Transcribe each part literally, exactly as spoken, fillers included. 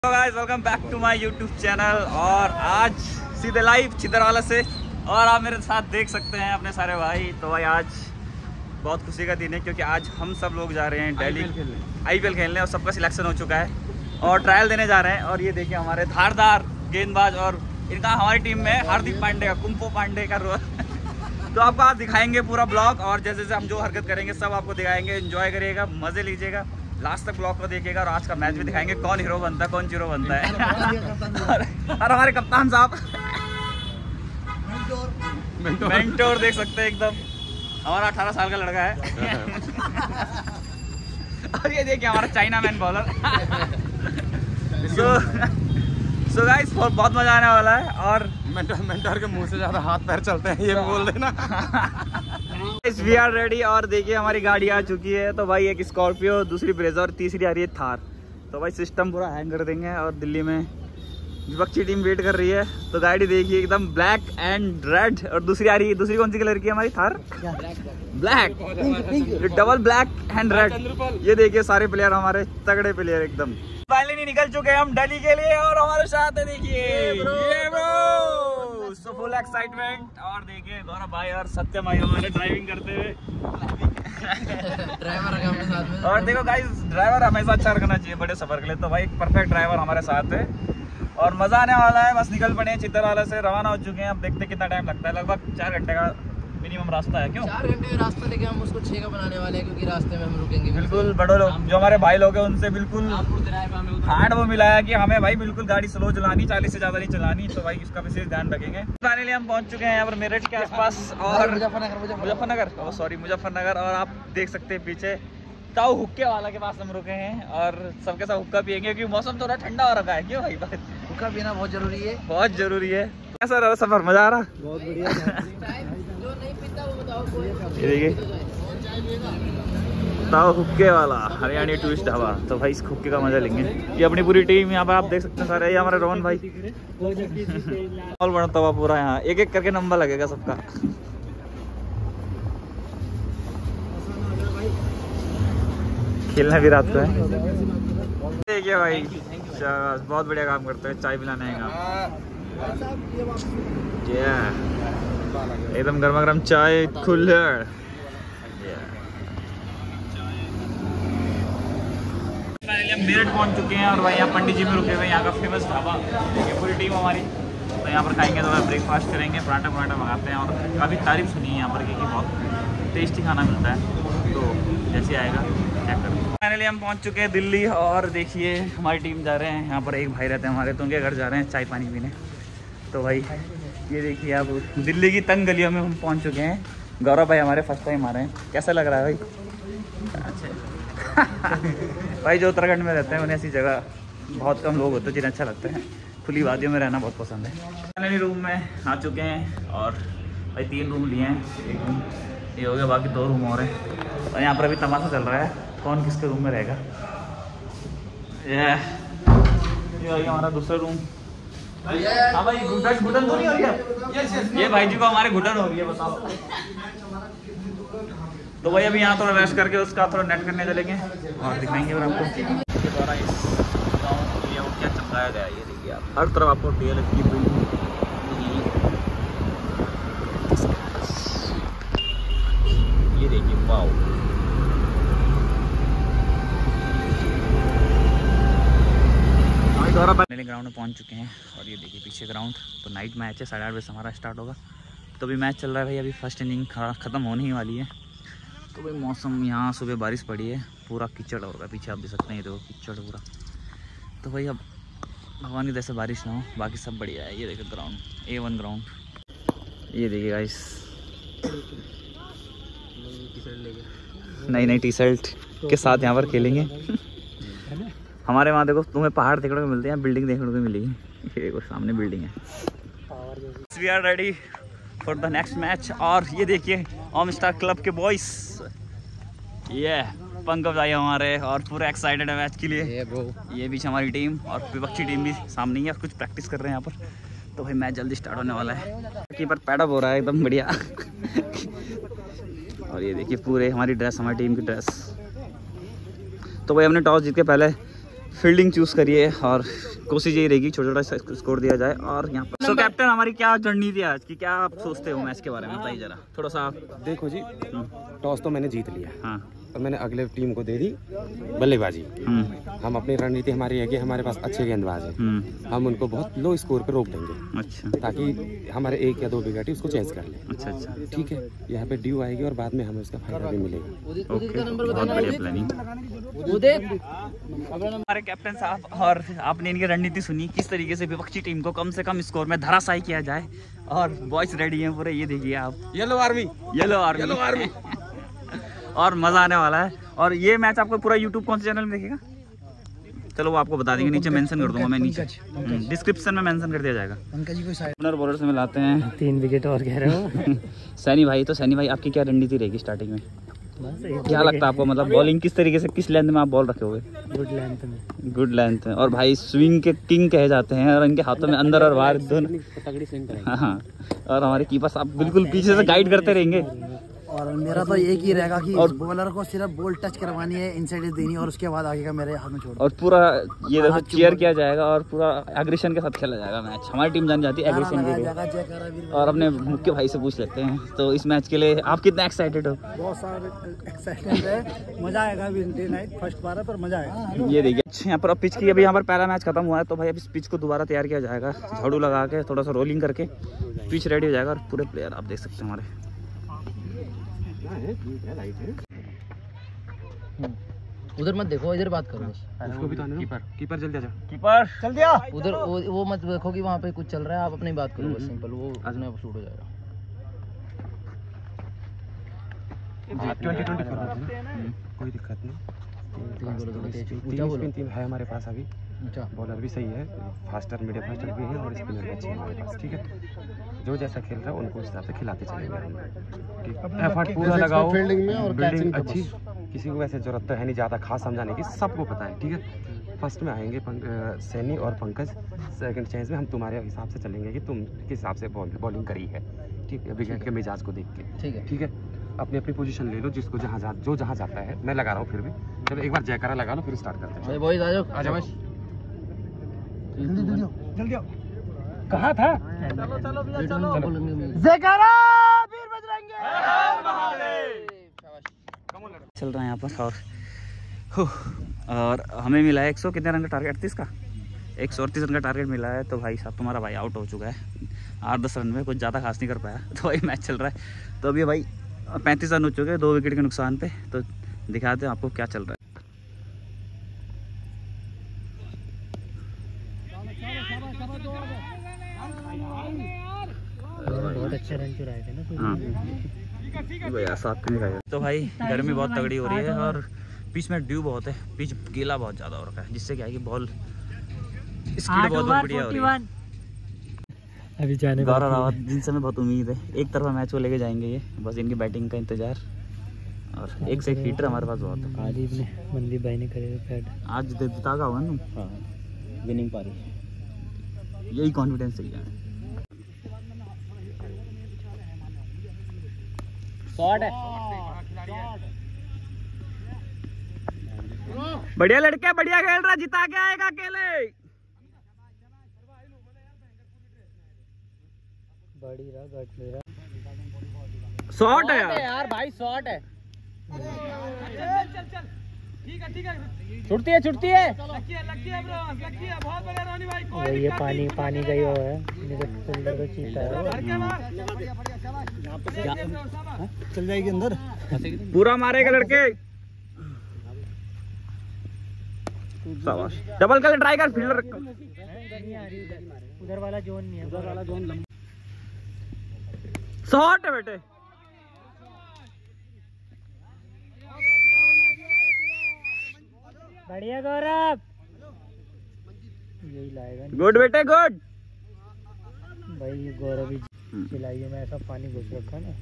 Guys welcome back to my YouTube channel. और आज सीधे लाइव चित्रवाला से, और आप मेरे साथ देख सकते हैं अपने सारे भाई। तो भाई आज बहुत खुशी का दिन है क्योंकि आज हम सब लोग जा रहे हैं दिल्ली आईपीएल खेलने और सबका सिलेक्शन हो चुका है और ट्रायल देने जा रहे हैं। और ये देखिए हमारे धारदार गेंदबाज, और इनका हमारी टीम में हार्दिक पांडे का कुंफो पांडे का रोल तो आपको आज दिखाएंगे पूरा ब्लॉग, और जैसे जैसे हम जो हरकत करेंगे सब आपको दिखाएंगे। एंजॉय करिएगा, मजे लीजिएगा, लास्ट तक ब्लॉग को देखिएगा। और आज का मैच भी दिखाएंगे, कौन हीरो बनता है कौन जीरो बनता है। और, और हमारे कप्तान साहब मेंटोर देख सकते हैं, एकदम हमारा अठारह साल का लड़का है। और ये देखिए हमारा China man bowler. So guys बहुत मजा आने वाला है। और मेंटर मेंटर के मुंह से ज्यादा हाथ पैर चलते हैं, ये भी बोल देना। We are ready. और देखिए हमारी गाड़ी आ चुकी है। तो भाई एक स्कॉर्पियो, दूसरी ब्रेजा और तीसरी आ रही है थार। तो भाई सिस्टम पूरा हैंग कर देंगे। और दिल्ली में विपक्षी टीम वेट कर रही है। तो गाड़ी देखिए एकदम ब्लैक एंड रेड। और दूसरी आ रही है, दूसरी कौन सी कलर की है हमारी Thar? Black, double black and red. ये देखिए सारे प्लेयर हमारे तगड़े प्लेयर एकदम। फाइनली निकल चुके हैं हम दिल्ली के लिए, और हमारे साथ है देखिए ये ब्रो, सो फुल एक्साइटमेंट। और देखिए गौरव भाई और सत्यम भाई हमारे ड्राइविंग करते हुए। ड्राइवर हमारे साथ में। और देखो गाइस ड्राइवर हमेशा अच्छा रखना चाहिए बड़े सफर के लिए। तो भाई परफेक्ट ड्राइवर हमारे साथ है और मजा आने वाला है। बस निकल पड़े हैं, चित्रवाला से रवाना हो चुके हैं। अब देखते कितना टाइम लगता है, लगभग चार घंटे का मिनिमम रास्ता है। क्यों चार घंटे का रास्ता, लेकिन हम उसको छह का बनाने वाले हैं क्योंकि रास्ते में हम रुकेंगे। बिल्कुल बड़े लोग जो हमारे भाई लोग हैं उनसे बिल्कुल हार्ड वो मिला है कि हमें भाई बिल्कुल गाड़ी स्लो चलानी, चालीस से ज्यादा नहीं चलानी। तो भाई इसका विशेष ध्यान रखेंगे। फाइनली हम पहुंच चुके हैं यहाँ पर मेरठ के आसपास और मुजफ्फरनगर मुजफ्फरनगर सॉरी मुजफ्फरनगर। और आप देख सकते हैं पीछे ताऊ हुक्के वाला के पास हम रुके हैं और सबके साथ हुक्का पियेंगे क्योंकि मौसम थोड़ा ठंडा हो रखा है। क्यों भाई? हुक्का पीना बहुत जरूरी है, बहुत जरूरी है। कैसा रहा सफर? मजा आ रहा? बहुत बढ़िया। जो नहीं पीता वो बताओ। ये देखिए ताऊ हुक्के वाला हरियाणी टूरिस्ट ढाबा। तो भाई इस हुक्के का मजा लेंगे। ये अपनी पूरी टीम यहाँ पे आप देख सकते हैं सारे। ये हमारे रोहन भाई और बनता हुआ पूरा यहाँ एक एक करके नंबर लगेगा सबका। खेलना भी रात को है। देखिए भाई बहुत बढ़िया काम करते हैं, चाय पिलाने का एकदम गर्मा गर्म चाय कुल्हड़। हम मेरठ पहुंच चुके हैं और भाई यहाँ पंडित जी में रुके हुए, यहाँ का फेमस ढाबा। देखिए पूरी टीम हमारी। तो यहाँ पर खाएंगे, तो ब्रेकफास्ट करेंगे, पराठा पराठा मंगाते हैं। और काफ़ी तारीफ सुनी है यहाँ पर क्योंकि बहुत टेस्टी खाना मिलता है। तो जैसे आएगा क्या करें। फाइनली हम पहुँच चुके हैं दिल्ली। और देखिए हमारी टीम जा रहे हैं, यहाँ पर एक भाई रहते हैं हमारे, तो उनके घर जा रहे हैं चाय पानी पीने। तो भाई ये देखिए आप दिल्ली की तंग गलियों में हम पहुँच चुके हैं। गौरव भाई हमारे फर्स्ट टाइम आ रहे हैं, कैसा लग रहा है भाई? अच्छा भाई जो उत्तराखंड में रहते हैं उन्हें ऐसी जगह बहुत कम लोग होते हैं जिन्हें अच्छा लगता है। खुली वादियों में रहना बहुत पसंद है। फाइनली रूम में आ चुके हैं और भाई तीन रूम लिए हैं। एक रूम ये हो गया, बाकी दो रूम और हैं। और यहाँ पर अभी तमाशा चल रहा है कौन किसके रूम में रहेगा। ये हमारा दूसरा रूम। हाँ भाई घुटन घुटन तो नहीं हो रही है? ये भाई जी को हमारे घुटन हो रही है, बताओ। तो भाई अभी यहाँ थोड़ा रेस्ट करके उसका थोड़ा नेट करने चलेंगे और दिखाएंगे और आपको इसके द्वारा इस गाँव एरिया को क्या चमकाया गया है। ये देखिए आप हर तरफ आपको डी एल एफ की बिल्डिंग। ये देखिए वाओ, पहले ग्राउंड में पहुंच चुके हैं। और ये देखिए पीछे ग्राउंड। तो नाइट मैच है, साढ़े आठ बजे से हमारा स्टार्ट होगा। तो अभी मैच चल रहा है भाई, अभी फर्स्ट इनिंग ख़त्म होने ही वाली है। तो भाई मौसम यहाँ सुबह बारिश पड़ी है, पूरा कीचड़ होगा पीछे आप देख सकते हैं। ये देखो कीचड़ पूरा। तो भाई अब भगवान की जैसे बारिश ना हो, बाकी सब बढ़िया है। ये देखो ग्राउंड ए वन ग्राउंड। ये देखिए गाइस नई नई टी शर्ट के साथ यहाँ पर खेलेंगे। हमारे वहाँ देखो तुम्हें पहाड़ देखने को मिलते हैं, बिल्डिंग देखने को मिलेगी। ये देखो सामने बिल्डिंग है। We are ready for the next match. और ये देखिए ओम स्टार क्लब के बॉयज, ये पंकज भाई हमारे और पूरे एक्साइटेड है मैच के लिए। ये ब्रो ये बीच हमारी टीम और विपक्षी टीम भी सामने ही है और कुछ प्रैक्टिस कर रहे हैं यहाँ पर। तो भाई मैच जल्दी स्टार्ट होने वाला है। कीपर पैडअप हो रहा है एकदम बढ़िया। और ये देखिए पूरे हमारी ड्रेस, हमारी टीम की ड्रेस। तो भाई हमने टॉस जीत के पहले फील्डिंग चूज़ करी है और कोशिश यही रहेगी छोटा छोटा स्कोर दिया जाए। और यहाँ पर सो कैप्टन हमारी क्या रणनीति है आज की, क्या आप सोचते हो मैच के बारे में, बताइए जरा थोड़ा सा। देखो जी, टॉस तो मैंने जीत लिया, हाँ, और मैंने अगले टीम को दे दी बल्लेबाजी। हम अपनी रणनीति हमारी है कि हमारे पास अच्छे गेंदबाज हैं, हम उनको बहुत लो स्कोर पे रोक देंगे। अच्छा। ताकि हमारे एक या दो विकेट उसको चेंज कर ले। अच्छा अच्छा, ठीक है। यहाँ पे ड्यू आएगी और बाद में हमें उसका फायदा भी मिलेगा। बहुत बढ़िया प्लानिंग। हमारे कैप्टन साहब, और आपने इनकी रणनीति सुनी किस तरीके से विपक्षी टीम को कम से कम स्कोर में धराशायी किया जाए। और बॉयज रेडी हैं पूरे, ये देखिए आप, yellow army, yellow army, yellow army. और मजा आने वाला है। और ये मैच आपको पूरा यूट्यूब कौन से चैनल में देखेगा, चलो वो आपको बता देंगे, नीचे मेंशन कर दूंगा मैं, नीचे डिस्क्रिप्शन में मेंशन कर दिया जाएगा। ओपनर बॉलर से मिलाते हैं, तीन विकेट और कह रहे हो। सैनी भाई, तो सैनी भाई आपकी क्या रणनीति रहेगी स्टार्टिंग में, क्या लगता है आपको, मतलब बॉलिंग किस तरीके से, किस लेंथ में आप बॉल रखे हुए? गुड लेंथ में। गुड लेंथ में। और भाई स्विंग के किंग कहे जाते हैं, और इनके हाथों में अंदर और बाहर दोनों। हाँ, और हमारे कीपर साहब बिल्कुल पीछे से गाइड करते रहेंगे। और मेरा तो एक ही रहेगा कि और बॉलर को सिर्फ बॉल टच करवानी है, इनसाइड देनी, और उसके बाद आगे का मेरे हाथ में छोड़। और पूरा ये देखो चीयर किया जाएगा और पूरा एग्रेशन के साथ खेला जाएगा मैच। हमारी टीम जान जाती है एग्रेशन के लिए। और अपने मुख्य भाई से पूछ लेते हैं, तो इस मैच के लिए आप कितना एक्साइटेड हो? बहुत सारे एक्साइटेड है, मजा आएगा। डे नाइट फर्स्ट बार है पर मजा आएगा। ये देखिए यहाँ पर अब पिच की, अभी यहाँ पर पहला मैच खत्म हुआ है, तो भाई अब इस पिच को दोबारा तैयार किया जाएगा, झाड़ू लगा के थोड़ा सा रोलिंग करके पिच रेडी हो जाएगा। और पूरे प्लेयर आप देख सकते हैं हमारे। उधर मत देखो, इधर बात करो। उसको भी तो आने दो। कीपर कीपर जल्दी आ जा, कीपर चल दिया। उधर वो, वो मत देखो कि वहाँ पे कुछ चल रहा है, आप अपनी बात करो बस, सिंपल, वो अपने आप शूट हो जाएगा। ट्वेंटी ट्वेंटी कोई दिक्कत नहीं, तीन तीन है हमारे पास अभी। अच्छा, बॉलर भी सही है, फास्टर मीडियम फास्टर भी है, और स्पिनर भी अच्छे हैं हमारे पास। ठीक है, जो जैसा खेल रहा है उनको उस हिसाब से खिलाते चलेंगे हम। ठीक, एफर्ट पूरा लगाओ फील्डिंग में, और बिल्डिंग अच्छी। किसी को वैसे जरूरत तो है नहीं ज़्यादा खास समझाने की, सबको पता है। ठीक है, फर्स्ट में आएंगे सैनी और पंकज, सेकंड चांस में हम तुम्हारे हिसाब से चलेंगे कि तुम किस हिसाब से बॉल बॉलिंग करी है। ठीक है, विकेट के मिजाज को देख के। ठीक है, ठीक है, अपनी अपनी पोजीशन ले लो, जिसको जहाँ जा जो जहाँ जाता है। मैं लगा रहा हूँ फिर भी, चलो एक बार जयकारा लगा लो, फिर स्टार्ट करते हैं। बॉयज आ जाओ, आ जाओ, जल्दी जल्दी जल्दी आओ। कहाँ था? चलो चलो भैया, चलो जयकारा वीर बजरंगी। चल रहा है यहाँ पर। और और हमें मिला है एक सौ कितने रन का टारगेट, अड़तीस का, एक सौ अड़तीस रन का टारगेट मिला है। तो भाई साहब तुम्हारा भाई आउट हो चुका है आठ दस रन में, कुछ ज़्यादा खास नहीं कर पाया। तो भाई मैच चल रहा है, तो अभी भाई पैंतीस रन हो चुके हैं दो विकेट के नुकसान पे। तो दिखाते हैं आपको क्या चल रहा है। बहुत अच्छे रन चुराए थे ना। हाँ भैया साथ नहीं खाएगा। तो भाई गर्मी बहुत तगड़ी हो रही है, और पिच में ड्यू बहुत है, पिच गीला बहुत ज़्यादा हो रखा है, जिससे क्या है कि बॉल स्पीड बहुत बढ़िया हो रही है। अभी जाने गौरव रावत, जिनसे हमें बहुत उम्मीद है, एक तरफा मैच को लेके जाएंगे ये, बस इनकी बैटिंग का इंतजार। और एक से एक हीटर हमारे पास बहुत है। आज ने मनदीप भाई ने करे पैड, आज जिता का होगा ना। हाँ, विनिंग पारी, यही कॉन्फिडेंस चाहिए हमें। शॉट है, बढ़िया लड़के, बढ़िया खेल रहा, जिता के आएगा अकेले। बड़ी रहा गट मेरा, शॉट है यार, यार भाई शॉट है। चल चल चल, ठीक है ठीक है, छुटती है छुटती है, लकी है लकी है ब्रो, लकी है, बहुत बढ़िया रोनी भाई। कोई ये पानी पानी का ही वो है, मेरे फील्डर को चीता है। चल जाएगी अंदर, पूरा मारेगा लड़के। शाबाश, डबल कर ट्राई कर, फील्डर उधर वाला जोन नहीं है, उधर वाला जोन। शॉट है बेटे, बढ़िया गौरव, यही लाएगा। गुड बेटे गुड। भाई गौरव ही खिलाइए, मैं ऐसा पानी घुस रखा ना।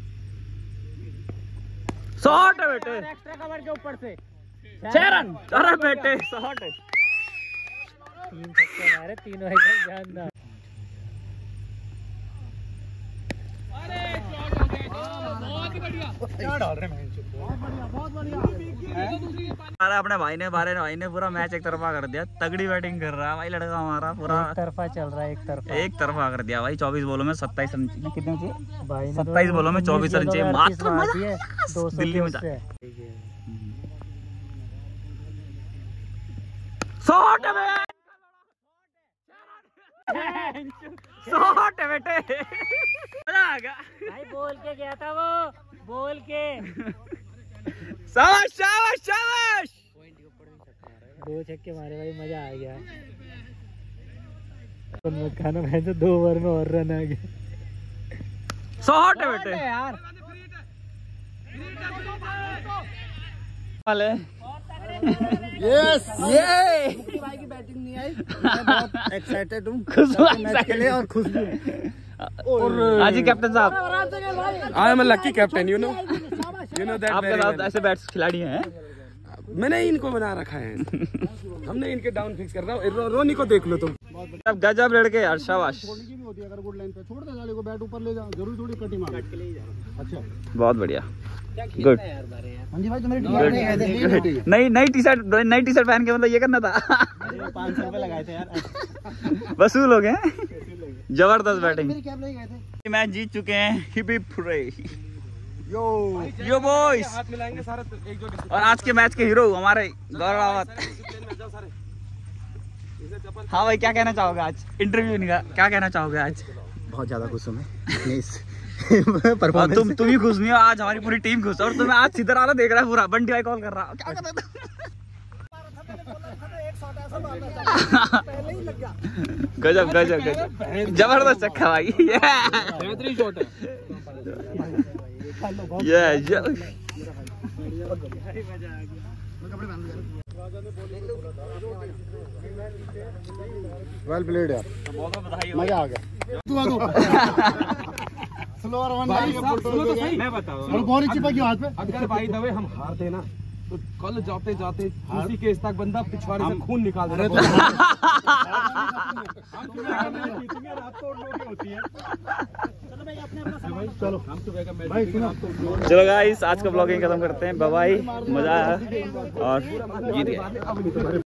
शॉट है बेटे, एक्स्ट्रा कवर के ऊपर से छह रन। अरे बेटे शॉट है, तीन छक्के मारे, तीनों एकदम जानदार। अरे शॉट हो गया, बहुत बढ़िया। अरे अपने भाई ने बारे भाई ने पूरा मैच एक तरफा कर दिया, तगड़ी बैटिंग कर रहा है भाई लड़का हमारा, पूरा एक तरफा चल रहा है, एक तरफा एक तरफा कर दिया भाई। चौबीस बोलों में सत्ताईस रन कितने चाहिए भाई ने सत्ताईस बोलों में चौबीस रन चाहिए मात्र, दो सौ दिल्ली में जा शॉट है शॉट है बेटे, मजा आ गया भाई, बोल के गया था वो, बोल के शाबाश शाबाश शाबाश, दो छक्के मारे भाई, मजा आ गया। मत खाना भाई, तो दो ओवर में और रन आ गया। शॉट है बेटे यार, वाले यस ये भाई की बैटिंग नहीं आई, मैं बहुत एक्साइटेड हूँ खुशबू मैच के लिए और खुश भी हूँ। आज ही कैप्टन साहब, I am a lucky captain, you know you know that. आपके साथ ऐसे बैट्स खिलाड़ी हैं, मैंने इनको बना रखा है, हमने इनके डाउन फिक्स कर रहा हूँ। रो, रोनी को देख लो तुम, अब गजब लड़के यार, शाबाश, छोड़ने की भी होती है, अगर गुड लाइन पे छोड़ दे साले को, बैट ऊपर ले जा, जरूरी थोड़ी कटी मार। अच्छा बहुत बढ़िया, गुड। हाँ जी भाई, तो मेरी टी शर्ट नई नई टी शर्ट नई टी शर्ट पहन के मतलब ये करना था। पाँच सौ रुपए लगाए थे यार, वसूल हो गए, जबरदस्त बैटिंग। मेरी कैब नहीं गए थे। मैच जीत चुके हैं, hip hip hurray, yo yo boys. हाथ मिलाएंगे सारा एक जो और आज के मैच के हीरो हमारे गौरव रावत। हाँ भाई, क्या कहना चाहोगे आज इंटरव्यू नहीं का, क्या कहना चाहोगे आज? बहुत ज्यादा खुश हूँ मैं और तुम तुम ही खुश नहीं हो, आज हमारी पूरी टीम खुश है। और तुम्हें आज सीधा आना देख रहा है पूरा, बंटी भाई कॉल कर रहा है, क्या कर रहा था? गजब गजब गजब, जबरदस्त चक्का भाई, बेहतरीन शॉट है। ये ये वेल प्लेड यार, बहुत बहुत बधाई हो। मजा आ गया। तू आ दो स्लोअर वन भाई साहब सुनो तो सही, मैं बताऊं, और कौन चिपा क्यों हाथ पे? अगर भाई दवे हम हारते ना तो कल जाते जाते किसी केस तक बंदा पिछवाड़े से खून निकाल देता। चलो भाई सुनो, चलो गाइस, आज का ब्लॉगिंग खत्म करते हैं, बाय बाय, मजा आया और जीत गए।